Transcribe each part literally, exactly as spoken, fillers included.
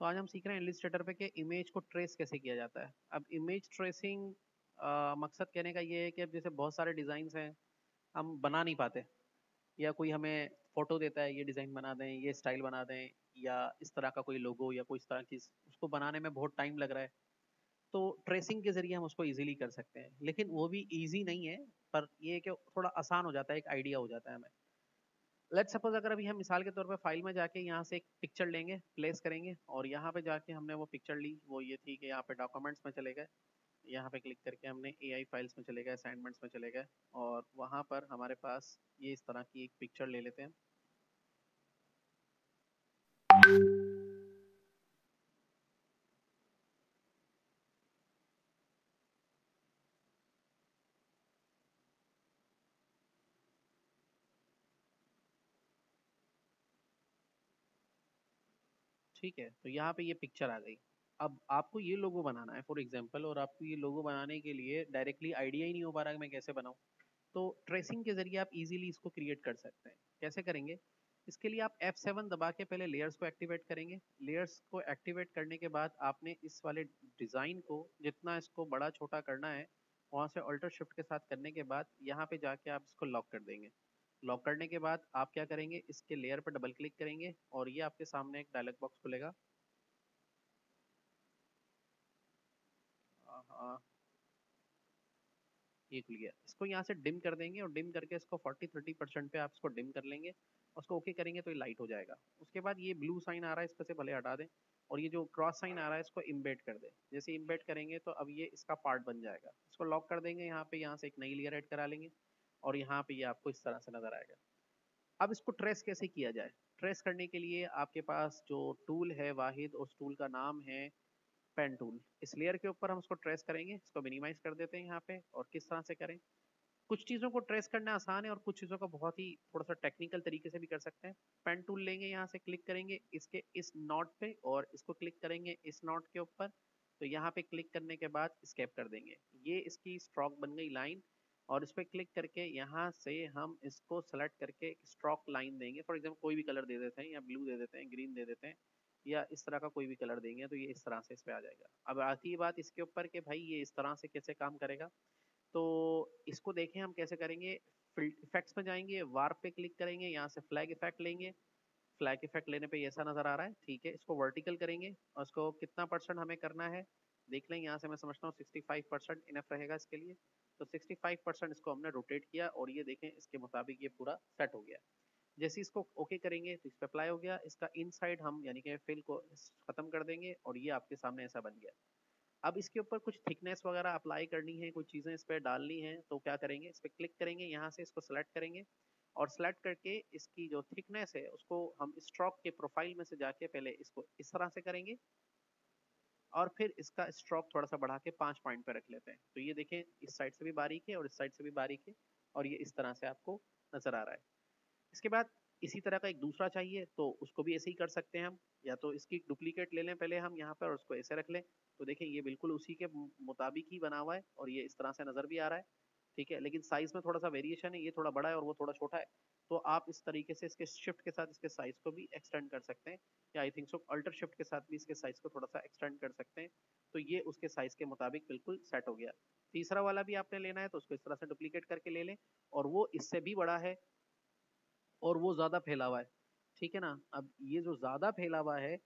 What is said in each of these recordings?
तो आज हम सीख रहे हैं इलस्ट्रेटर पे कि इमेज को ट्रेस कैसे किया जाता है। अब इमेज ट्रेसिंग मकसद कहने का ये है कि अब जैसे बहुत सारे डिज़ाइंस हैं, हम बना नहीं पाते, या कोई हमें फ़ोटो देता है ये डिज़ाइन बना दें, ये स्टाइल बना दें, या इस तरह का कोई लोगो या कोई इस तरह की चीज़, उसको बनाने में बहुत टाइम लग रहा है। तो ट्रेसिंग के ज़रिए हम उसको ईज़िली कर सकते हैं, लेकिन वो भी ईज़ी नहीं है, पर ये है कि थोड़ा आसान हो जाता है, एक आइडिया हो जाता है हमें। लेट्स सपोज अगर अभी हम मिसाल के तौर पे फाइल में जाके यहाँ से एक पिक्चर लेंगे, प्लेस करेंगे, और यहाँ पे जाके हमने वो पिक्चर ली, वो ये थी कि यहाँ पे डॉक्यूमेंट्स में चले गए, यहाँ पे क्लिक करके हमने एआई फाइल्स में चले गए, असाइनमेंट्स में चले गए, और वहाँ पर हमारे पास ये इस तरह की एक पिक्चर ले लेते हैं। ठीक है, तो यहाँ पे ये पिक्चर आ गई। अब आपको ये लोगो बनाना है फॉर एग्जांपल, और आपको ये लोगो बनाने के लिए डायरेक्टली आइडिया ही नहीं हो पा रहा कि मैं कैसे बनाऊं। तो ट्रेसिंग के जरिए आप इजीली इसको क्रिएट कर सकते हैं। कैसे करेंगे? इसके लिए आप एफ सेवन दबा के पहले लेयर्स को एक्टिवेट करेंगे। लेयर्स को एक्टिवेट करने के बाद आपने इस वाले डिज़ाइन को जितना इसको बड़ा छोटा करना है, वहाँ से अल्टर शिफ्ट के साथ करने के बाद यहाँ पे जाके आप इसको लॉक कर देंगे। लॉक करने के बाद आप क्या करेंगे, इसके लेयर पर डबल क्लिक करेंगे और ये आपके सामने एक डायलॉग बॉक्स खुलेगा। हाँ, ये खुल गया। इसको यहाँ से डिम कर देंगे और डिम करके इसको फोर्टी थर्टी परसेंट पे आप इसको डिम कर लेंगे, उसको ओके करेंगे तो ये लाइट हो जाएगा। उसके बाद ये ब्लू साइन आ रहा है, इस पर से भले हटा दें, और ये जो क्रॉस साइन आ रहा है इसको इम्बेड कर दें। जैसे इम्बेड करेंगे तो अब ये इसका पार्ट बन जाएगा। इसको लॉक कर देंगे यहाँ पे, यहाँ से एक नई लेयर ऐड करा लेंगे, और यहाँ पे ये आपको इस तरह से नजर आएगा। अब इसको ट्रेस कैसे किया जाए? ट्रेस करने के लिए आपके पास जो टूल है वाहिद, उस टूल का नाम है पेन टूल। इस लेयर के ऊपर हम उसको ट्रेस करेंगे। इसको मिनिमाइज कर देते हैं यहाँ पे। और किस तरह से करें? कुछ चीज़ों को ट्रेस करना आसान है और कुछ चीज़ों को बहुत ही थोड़ा सा टेक्निकल तरीके से भी कर सकते हैं। पेन टूल लेंगे, यहाँ से क्लिक करेंगे इसके इस नॉट पे, और इसको क्लिक करेंगे इस नॉट के ऊपर। तो यहाँ पे क्लिक करने के बाद स्केप कर देंगे, ये इसकी स्ट्रोक बन गई लाइन। और इस पर क्लिक करके यहाँ से हम इसको सेलेक्ट करके स्ट्रोक लाइन देंगे। फॉर एग्जाम्पल कोई भी कलर दे देते हैं, या ब्लू दे देते हैं, ग्रीन दे देते हैं, या इस तरह का कोई भी कलर देंगे, तो ये इस तरह से इस पे आ जाएगा। अब आती है बात इसके ऊपर कि भाई ये इस तरह से कैसे काम करेगा। तो इसको देखें हम कैसे करेंगे। इफेक्ट्स में जाएंगे, वार्प पे क्लिक करेंगे, यहाँ से फ्लैग इफेक्ट लेंगे। फ्लैग इफेक्ट लेने पे ऐसा नजर आ रहा है, ठीक है। इसको वर्टिकल करेंगे और इसको कितना परसेंट हमें करना है देख लें। यहाँ से मैं समझता हूँ सिक्सटी फाइव परसेंट इनफ रहेगा इसके लिए। तो सिक्सटी फाइव परसेंट इसको हमने रोटेट किया, और ये देखें इसके मुताबिक ये पूरा सेट हो गया। जैसे इसको ओके करेंगे तो इस पर अप्लाई हो गया। इसका इनसाइड हम यानी कि फिल को खत्म कर देंगे, और ये आपके सामने ऐसा बन गया। अब इसके ऊपर कुछ थिकनेस वगैरह अप्लाई करनी है, कुछ चीज़ें इस पर डालनी है, तो क्या करेंगे, इस पर क्लिक करेंगे, यहाँ से इसको सेलेक्ट करेंगे, और सेलेक्ट करके इसकी जो थिकनेस है उसको हम स्ट्रोक के प्रोफाइल में से जाके पहले इसको इस तरह से करेंगे, और फिर इसका स्ट्रोक थोड़ा सा बढ़ा के पाँच पॉइंट पे रख लेते हैं। तो ये देखें इस साइड से भी बारीक है और इस साइड से भी बारीक है, और ये इस तरह से आपको नजर आ रहा है। इसके बाद इसी तरह का एक दूसरा चाहिए तो उसको भी ऐसे ही कर सकते हैं हम। या तो इसकी डुप्लीकेट ले लें पहले हम यहाँ पर, और उसको ऐसे रख लें। तो देखें ये बिल्कुल उसी के मु- मुताबिक ही बना हुआ है, और ये इस तरह से नजर भी आ रहा है, ठीक है। लेकिन साइज में थोड़ा सा वेरिएशन है, ये थोड़ा बड़ा है और वो थोड़ा छोटा है। तो आप इस तरीके से इसके शिफ्ट के साथ इसके साइज को भी एक्सटेंड कर सकते हैं, या I think so alter shift के साथ भी इसके साइज को थोड़ा सा एक्सटेंड कर सकते हैं। तो ये उसके साइज के मुताबिक बिल्कुल सेट हो गया। तीसरा वाला भी आपने लेना है तो उसको इस तरह से डुप्लीकेट करके ले लें, और वो इससे भी बड़ा है और वो ज्यादा फैला हुआ है, ठीक है ना। अब ये जो ज्यादा फैला हुआ है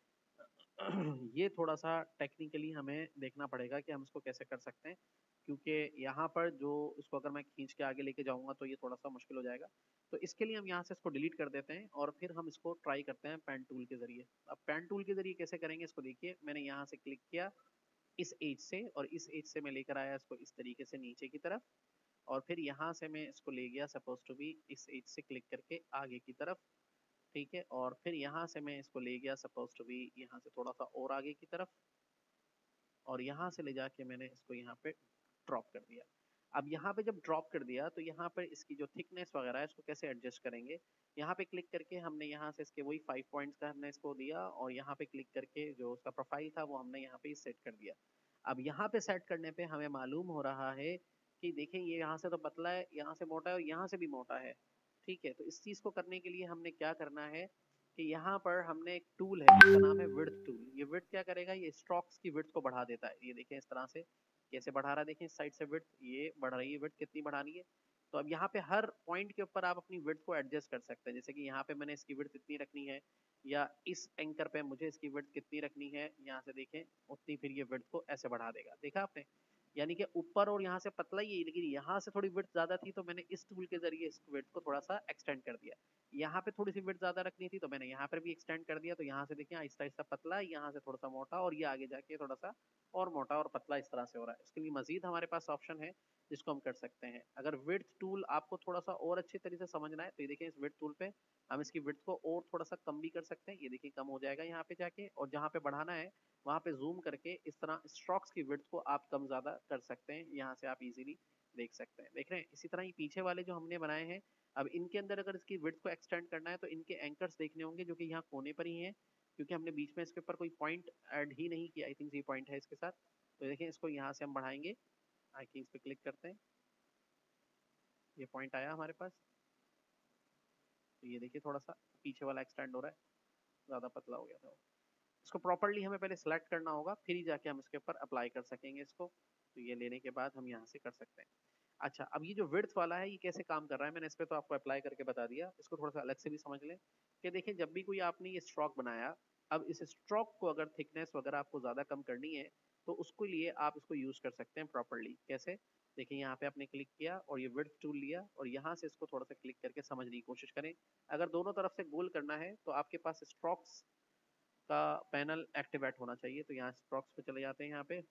ये थोड़ा सा टेक्निकली हमें देखना पड़ेगा कि हम इसको कैसे कर सकते हैं, क्योंकि यहाँ पर जो इसको अगर मैं खींच के आगे लेके जाऊंगा तो ये थोड़ा सा मुश्किल हो जाएगा। तो इसके लिए हम यहाँ से इसको डिलीट कर देते हैं, और फिर हम इसको ट्राई करते हैं पेन टूल के जरिए। अब पेन टूल के जरिए कैसे करेंगे इसको देखिए। मैंने यहाँ से क्लिक किया इस एज से, और इस एज से मैं लेकर आया इसको इस तरीके से नीचे की तरफ, और फिर यहाँ से मैं इसको ले गया सपोज टू बी इस एज से क्लिक करके आगे की तरफ, ठीक है। और फिर यहाँ से मैं इसको ले गया सपोज टू बी यहाँ से थोड़ा सा और आगे की तरफ, और यहाँ से ले जाके मैंने इसको यहाँ पे ड्रॉप कर दिया। अब यहाँ पे जब ड्रॉप कर दिया तो यहाँ पर इसकी जो थिकनेस वगैरह है इसको कैसे एडजस्ट करेंगे। यहाँ पे क्लिक करके हमने यहाँ से इसके वही फाइव पॉइंट्स का हमने इसको दिया, और यहाँ पे क्लिक करके जो उसका प्रोफाइल था वो हमने यहाँ पे सेट कर दिया। अब यहाँ पे सेट करने पे हमें मालूम हो रहा है कि देखें ये यहाँ से तो पतला है, यहाँ से मोटा है, और यहाँ से भी मोटा है, ठीक है। तो इस चीज को करने के लिए हमने क्या करना है कि यहाँ पर हमने एक टूल है जिसका नाम है विड्थ टूल। ये विड्थ क्या करेगा, ये स्ट्रोक्स की विड्थ को बढ़ा देता है। ये देखें इस तरह से कैसे बढ़ा रहा है, देखें इस साइड से विड्थ ये बढ़ रही है, विड्थ कितनी बढ़ानी है। तो अब यहाँ पे हर पॉइंट के ऊपर आप अपनी विड्थ को एडजस्ट कर सकते हैं। जैसे कि यहाँ पे मैंने इसकी विड्थ इतनी रखनी है, या इस एंकर पे मुझे इसकी विड्थ कितनी रखनी है, यहाँ से देखें उतनी फिर ये विड्थ को ऐसे बढ़ा देगा। देखा आपने, यानी कि ऊपर और यहाँ से पतला ही है, लेकिन यहाँ से थोड़ी विड्थ ज्यादा थी तो मैंने इस टूल के जरिए इस विड्थ को थोड़ा सा एक्सटेंड कर दिया। यहाँ पे थोड़ी सी विड्थ ज्यादा रखनी थी तो मैंने यहाँ पर भी एक्सटेंड कर दिया। तो यहाँ से देखिए आहिस्ता आहिस्ता पतला, यहाँ से थोड़ा सा मोटा, और ये आगे जाके थोड़ा सा और मोटा और पतला इस तरह से हो रहा है। इसके लिए मजीद हमारे पास ऑप्शन है जिसको हम कर सकते हैं। अगर विड्थ टूल आपको थोड़ा सा और अच्छी तरीके से समझना है तो ये देखिए इस विड्थ टूल पे हम इसकी विड्थ को और थोड़ा सा कम भी कर सकते हैं। ये देखिए कम हो जाएगा यहाँ पे जाके, और जहाँ पे बढ़ाना है वहाँ पे जूम करके इस तरह स्ट्रोक्स की विड्थ को आप कम ज्यादा कर सकते हैं। यहाँ से आप इजीली देख सकते हैं, देख रहे हैं। इसी तरह ये पीछे वाले जो हमने बनाए हैं, अब इनके अंदर अगर इसकी विड्थ को एक्सटेंड करना है तो इनके एंकर्स देखने होंगे जो कि यहाँ कोने पर ही हैं, क्योंकि हमने बीच में इसके ऊपर कोई पॉइंट ऐड ही नहीं किया। आई थिंक ये पॉइंट है इसके साथ। तो देखिए इसको यहाँ से हम बढ़ाएंगे, आई थिंक इस पर क्लिक करते हैं, ये पॉइंट आया हमारे पास। तो ये देखिए थोड़ा सा पीछे वाला एक्सटेंड हो रहा है, ज़्यादा पतला हो गया था। इसको प्रॉपरली हमें पहले सेलेक्ट करना होगा, फिर ही जाके हम इसके ऊपर अप्लाई कर सकेंगे इसको। तो ये लेने के बाद हम यहाँ से कर सकते हैं। अच्छा, अब ये जो विड्थ वाला है ये कैसे काम कर रहा है, मैंने इस पर तो आपको अप्लाई करके बता दिया। इसको थोड़ा सा अलग से भी समझ लें कि देखिए जब भी कोई आपने ये स्ट्रोक बनाया, अब इस स्ट्रोक को अगर थिकनेस वगैरह आपको ज़्यादा कम करनी है तो उसके लिए आप इसको यूज़ कर सकते हैं प्रॉपरली। कैसे, देखिए यहाँ पे आपने क्लिक किया और ये विड्थ टूल लिया, और यहाँ से इसको थोड़ा सा क्लिक करके समझने की कोशिश करें। अगर दोनों तरफ से गोल करना है तो आपके पास स्ट्रोक्स का पैनल एक्टिवेट होना चाहिए। तो यहाँ स्ट्रोक्स पे चले जाते हैं यहाँ पे,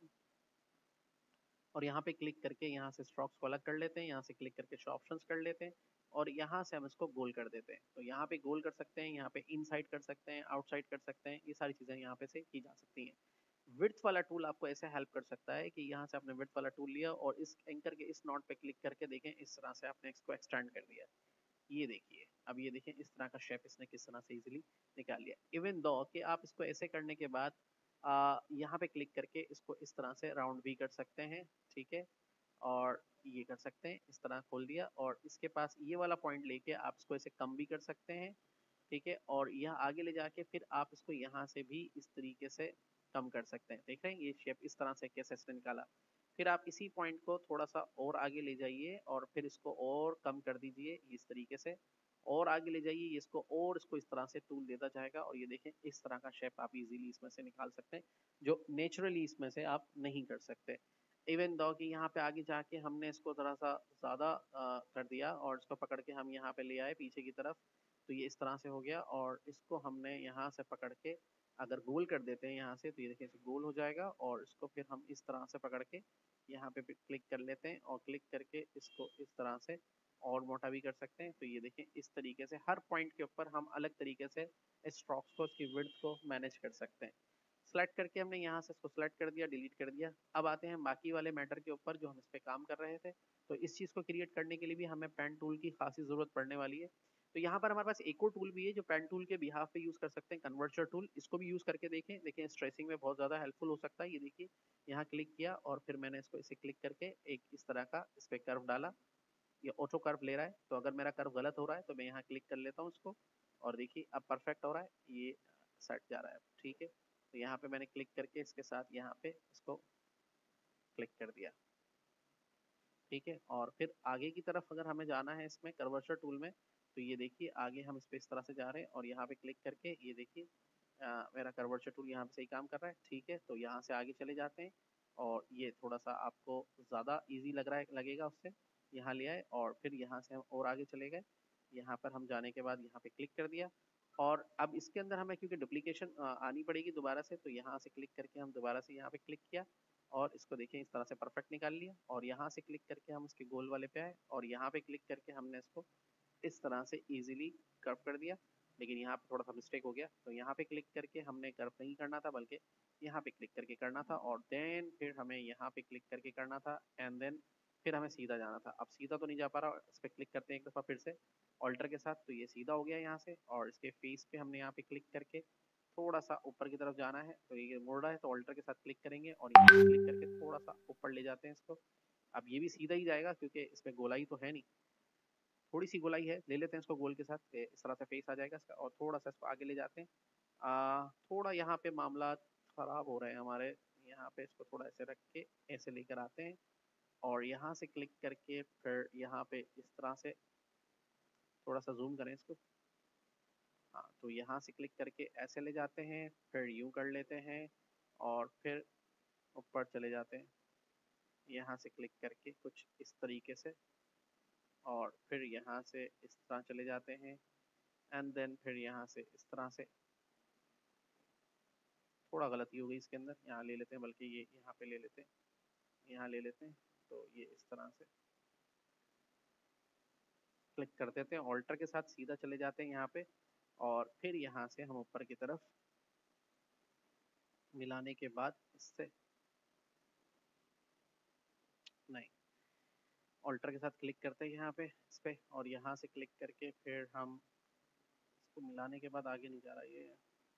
और यहाँ पे क्लिक करके यहाँ से स्ट्रोक्स को अलग कर लेते हैं, यहाँ से क्लिक करके शो ऑप्शंस कर लेते हैं, और यहाँ से हम इसको गोल कर देते हैं। तो यहाँ पे गोल कर सकते हैं, यहाँ पे इनसाइड कर सकते हैं, आउटसाइड कर सकते हैं, ये सारी चीज़ें यहाँ पे से की जा सकती हैं। विड्थ वाला टूल आपको ऐसे हेल्प कर सकता है कि यहाँ से आपने विड्थ वाला टूल लिया और इस एंकर के इस नॉट पे क्लिक करके देखें इस तरह से आपने इसको एक्सटेंड कर दिया। ये देखिए, अब ये देखें इस तरह का शेप इसने किस तरह से इजीली निकाल लिया। इवन दो कि आप इसको ऐसे करने के बाद आ, यहाँ पे क्लिक करके इसको इस तरह से राउंड भी कर सकते हैं, ठीक है। और ये कर सकते हैं, इस तरह खोल दिया, और इसके पास ये वाला पॉइंट लेके आप इसको ऐसे कम भी कर सकते हैं, ठीक है। और यह आगे ले जाके फिर आप इसको यहाँ से भी इस तरीके से कम कर सकते हैं। देख रहे हैं ये शेप इस तरह से कैसे इसने निकाला। फिर आप इसी पॉइंट को थोड़ा सा और आगे ले जाइए और फिर इसको और कम कर दीजिए इस तरीके से, और आगे ले जाइए इसको, और इसको इस तरह से टूल देता जाएगा, और ये देखें इस तरह का शेप आप इजीली इसमें से निकाल सकते हैं जो नेचुरली इसमें से आप नहीं कर सकते। इवन दो कि यहाँ पे आगे जाके हमने इसको थोड़ा सा ज़्यादा कर दिया और इसको पकड़ के हम यहाँ पे ले आए पीछे की तरफ, तो ये इस तरह से हो गया। और इसको हमने यहाँ से पकड़ के अगर गोल कर देते हैं यहाँ से, तो ये देखिए गोल हो जाएगा, और इसको फिर हम इस तरह से पकड़ के यहाँ पे क्लिक कर लेते हैं, और क्लिक करके इसको इस तरह से और मोटा भी कर सकते हैं। तो ये देखें इस तरीके से हर पॉइंट के ऊपर हम अलग तरीके से स्ट्रोक्स को, इसकी विड्थ को मैनेज कर सकते हैं। सेलेक्ट करके हमने यहाँ से इसको सेलेक्ट कर दिया, डिलीट कर दिया। अब आते हैं बाकी वाले मैटर के ऊपर जो हम इस पे काम कर रहे थे। तो इस चीज़ को क्रिएट करने के लिए भी हमें पेन टूल की खासी ज़रूरत पड़ने वाली है। तो यहाँ पर हमारे पास एक और टूल भी है जो पेन टूल के बिहाफ पे यूज़ कर सकते हैं, कन्वर्जर टूल। इसको भी यूज़ करके देखें, देखें स्ट्रेसिंग में बहुत ज़्यादा हेल्पफुल हो सकता है। ये देखिए यहाँ क्लिक किया और फिर मैंने इसको इसे क्लिक करके एक इस तरह का इस पर कर्व डाला, ये ऑटो कर्व ले रहा है। तो अगर मेरा कर्व गलत हो रहा है तो मैं यहाँ क्लिक कर लेता हूँ इसको, और देखिए अब परफेक्ट हो रहा है, ये सेट जा रहा है, ठीक है। तो यहाँ पे मैंने क्लिक करके इसके साथ यहाँ पे इसको क्लिक कर दिया, ठीक है। और फिर आगे की तरफ अगर हमें जाना है इसमें कर्वेचर टूल में, तो ये देखिए आगे हम इस पे इस तरह से जा रहे हैं, और यहाँ पे क्लिक करके ये देखिए मेरा कर्वेचर टूल यहाँ पे सही काम कर रहा है, ठीक है। तो यहाँ से आगे चले जाते हैं, और ये थोड़ा सा आपको ज़्यादा इजी लग रहा है, लगेगा उससे। यहाँ ले आए और फिर यहाँ से हम और आगे चले गए। यहाँ पर हम जाने के बाद यहाँ पे क्लिक कर दिया, और अब इसके अंदर हमें क्योंकि डुप्लीकेशन आनी पड़ेगी दोबारा से, तो यहाँ से क्लिक करके हम दोबारा से यहाँ पे क्लिक किया, और इसको देखें इस तरह से परफेक्ट निकाल लिया। और यहाँ से क्लिक करके हम इसके गोल वाले पे आए, और यहाँ पे क्लिक करके हमने इसको इस तरह से इजीली कर्व कर दिया। लेकिन यहाँ पे थोड़ा सा मिस्टेक हो गया, तो यहाँ पे क्लिक करके हमने कर्व नहीं करना था, बल्कि यहाँ पे क्लिक करके करना था, और देन फिर हमें यहाँ पे क्लिक करके करना था, एंड देन फिर हमें सीधा जाना था। अब सीधा तो नहीं जा पा रहा, इस पर क्लिक करते हैं एक दफ़ा फिर से ऑल्टर के साथ, तो ये सीधा हो गया यहाँ से। और इसके फेस पे हमने यहाँ पे क्लिक करके थोड़ा सा ऊपर की तरफ जाना है, तो ये मुड़ रहा है, तो ऑल्टर के साथ क्लिक करेंगे और यहाँ पे क्लिक करके थोड़ा सा ऊपर ले जाते हैं इसको। अब ये भी सीधा ही जाएगा क्योंकि इसमें गोलाई तो है नहीं, थोड़ी सी गोलाई है, ले लेते हैं इसको गोल के साथ, इस तरह से फेस आ जाएगा इसका। और थोड़ा सा इसको आगे ले जाते हैं, आ, थोड़ा यहाँ पे मामला ख़राब हो रहे हैं हमारे, यहाँ पे इसको थोड़ा ऐसे रख के ऐसे लेकर आते हैं और यहाँ से क्लिक करके फिर यहाँ पे इस तरह से थोड़ा सा जूम करें इसको। हाँ, तो यहाँ से क्लिक करके ऐसे ले जाते हैं, फिर यूँ कर लेते हैं और फिर ऊपर चले जाते हैं, यहाँ से क्लिक करके कुछ इस तरीके से, और फिर यहाँ से इस तरह चले जाते हैं एंड देन फिर यहाँ से इस तरह से। थोड़ा गलती हो गई इसके अंदर, यहाँ ले लेते हैं, बल्कि ये यहाँ पे ले लेते हैं, यहाँ ले लेते हैं, तो ये इस तरह से क्लिक कर देते हैं, ऑल्टर के साथ सीधा चले जाते हैं यहाँ पे, और फिर यहाँ से हम ऊपर की तरफ मिलाने के बाद इससे नहीं, ऑल्टर के साथ क्लिक करते हैं यहाँ पे इस पे, और यहाँ से क्लिक करके फिर हम इसको मिलाने के बाद आगे नहीं जा रहा ये,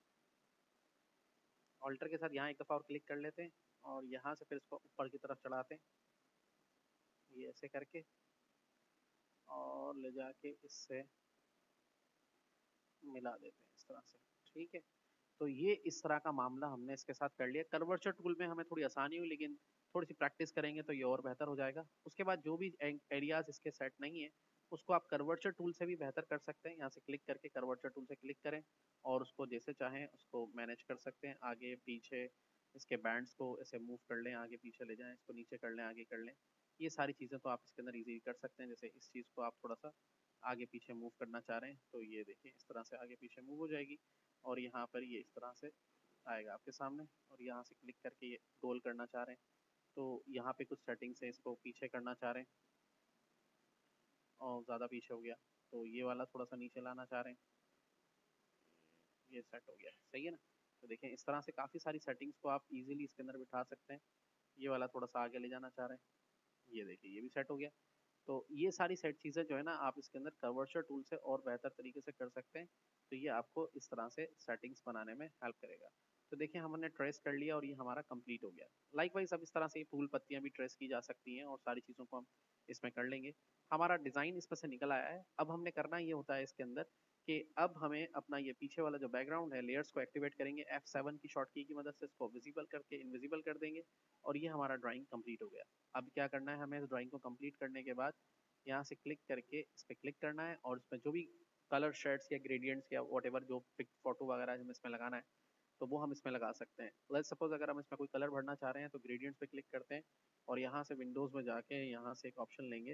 ऑल्टर के साथ यहाँ एक दफ़ा और क्लिक कर लेते हैं और यहाँ से फिर इसको ऊपर की तरफ चढ़ाते हैं, ये ऐसे करके, और ले जाके इससे मिला देते हैं इस तरह से। ठीक है, तो ये इस तरह का मामला हमने इसके साथ कर लिया। कर्वर्चर टूल में हमें थोड़ी आसानी हुई, लेकिन थोड़ी सी प्रैक्टिस करेंगे तो ये और बेहतर हो जाएगा। उसके बाद जो भी एरियाज इसके सेट नहीं है उसको आप कर्वर्चर टूल से भी बेहतर कर सकते हैं। यहाँ से क्लिक करके कर्वर्चर टूल से क्लिक करें और उसको जैसे चाहें उसको मैनेज कर सकते हैं, आगे पीछे इसके बैंड्स को ऐसे मूव कर लें, आगे पीछे ले जाएं, इसको नीचे कर लें, आगे कर लें, ये सारी चीज़ें तो आप इसके अंदर ईजी कर सकते हैं। जैसे इस चीज़ को आप थोड़ा सा आगे पीछे मूव करना चाह रहे हैं तो ये देखिए इस तरह से आगे पीछे मूव हो जाएगी, और यहाँ पर ये इस तरह से आएगा आपके सामने, और यहाँ से क्लिक करके ये गोल करना चाह रहे हैं तो यहाँ पे कुछ सेटिंग्स है, इसको पीछे करना चाह रहे हैं और ज़्यादा पीछे हो गया तो ये वाला थोड़ा सा नीचे लाना चाह रहे हैं, ये सेट हो गया, सही है ना। तो देखें इस तरह से काफ़ी सारी सेटिंग्स को आप इजीली इसके अंदर बिठा सकते हैं। ये वाला थोड़ा सा आगे ले जाना चाह रहे हैं, ये देखिए ये भी सेट हो गया। तो ये सारी सेट चीज़ें जो है ना आप इसके अंदर कर्वर्चर टूल से और बेहतर तरीके से कर सकते हैं। तो ये आपको इस तरह से सेटिंग्स बनाने में हेल्प करेगा। तो देखिए हमने ट्रेस कर लिया और ये हमारा कंप्लीट हो गया। लाइकवाइज अब इस तरह से फूल पत्तियां भी ट्रेस की जा सकती हैं और सारी चीज़ों को हम इसमें कर लेंगे। हमारा डिज़ाइन इसमें से निकल आया है। अब हमने करना ये होता है इसके अंदर कि अब हमें अपना ये पीछे वाला जो बैकग्राउंड है लेयर्स को एक्टिवेट करेंगे, एफ सेवन की शॉर्ट की की मदद से इसको विजिबल करके इनविजिबल कर देंगे और ये हमारा ड्राइंग कंप्लीट हो गया। अब क्या करना है हमें इस ड्राइंग को कंप्लीट करने के बाद यहाँ से क्लिक करके इस पर क्लिक करना है और इसमें जो भी कलर शेड्स या ग्रेडियंट्स या वॉट एवर जो पिक फोटो वगैरह हमें इसमें लगाना है तो वो हम इसमें लगा सकते हैं। लेट्स सपोज अगर हम इसमें कोई कलर भरना चाह रहे हैं तो ग्रेडियंट्स पे क्लिक करते हैं और यहाँ से विंडोज़ में जाके यहाँ से एक ऑप्शन लेंगे,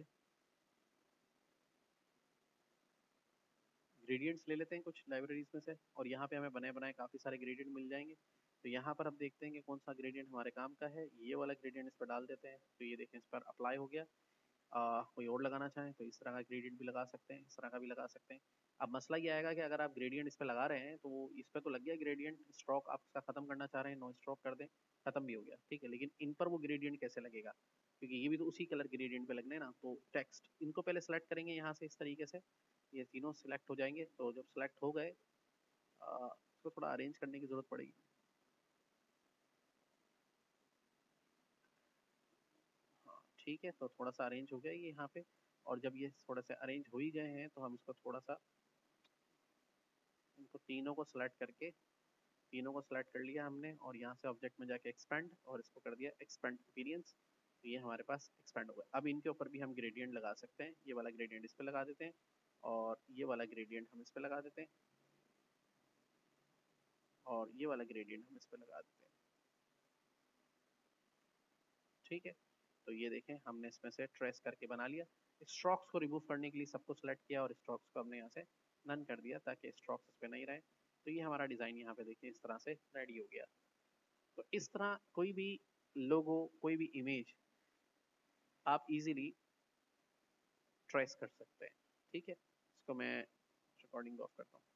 ग्रेडियंट्स ले लेते हैं कुछ लाइब्रेरीज में से, और यहाँ पे हमें बने बनाए काफ़ी सारे ग्रेडियंट मिल जाएंगे। तो यहाँ पर हम देखते हैं कि कौन सा ग्रेडियंट हमारे काम का है, ये वाला ग्रेडियंट इस पर डाल देते हैं तो ये देखें इस पर अप्लाई हो गया। आ, कोई और लगाना चाहें तो इस तरह का ग्रेडियंट भी लगा सकते हैं, इस तरह का भी लगा सकते हैं। अब मसला ये आएगा कि अगर आप ग्रेडियंट इस पर लगा रहे हैं तो वो इस पर तो लग गया ग्रेडियंट, स्ट्रोक आप इसका खत्म करना चाह रहे हैं, नो स्ट्रोक कर दें, खत्म भी हो गया, ठीक है। लेकिन इन पर वो ग्रेडियंट कैसे लगेगा, क्योंकि ये भी तो उसी कलर ग्रेडियंट पे लगने ना। तो टेक्स्ट इनको पहले सेलेक्ट करेंगे यहाँ से इस तरीके से, ये तीनों सिलेक्ट हो जाएंगे। तो जब सिलेक्ट हो गए इसको थोड़ा अरेंज करने की जरूरत पड़ेगी। हाँ ठीक है, तो थोड़ा सा अरेंज हो गया ये यहाँ पे, और जब ये थोड़ा सा अरेंज हो ही गए हैं तो हम इसको थोड़ा सा इनको तीनों को सिलेक्ट करके, तीनों को सिलेक्ट कर लिया हमने और यहाँ से ऑब्जेक्ट में जाके एक्सपेंड और इसको कर दिया एक्सपेंड अपीयरेंस। तो ये हमारे पास एक्सपेंड हो गया। अब इनके ऊपर भी हम ग्रेडियंट लगा सकते हैं, ये वाला ग्रेडियंट इस पे लगा देते हैं और ये वाला ग्रेडियंट हम इस पे लगा देते हैं और ये वाला ग्रेडियंट हम इस पे लगा देते हैं, ठीक है। तो ये देखें हमने इसमें से ट्रेस करके बना लिया। स्ट्रोक्स को रिमूव करने के लिए सबको सिलेक्ट किया और स्ट्रोक्स को हमने यहाँ से नन कर दिया ताकि स्ट्रोक्स इस पे नहीं रहे। तो ये हमारा डिज़ाइन यहाँ पे देखिए इस तरह से रेडी हो गया। तो इस तरह कोई भी लोगो, कोई भी इमेज आप इजीली ट्रेस कर सकते हैं, ठीक है। इसको मैं रिकॉर्डिंग ऑफ करता हूँ।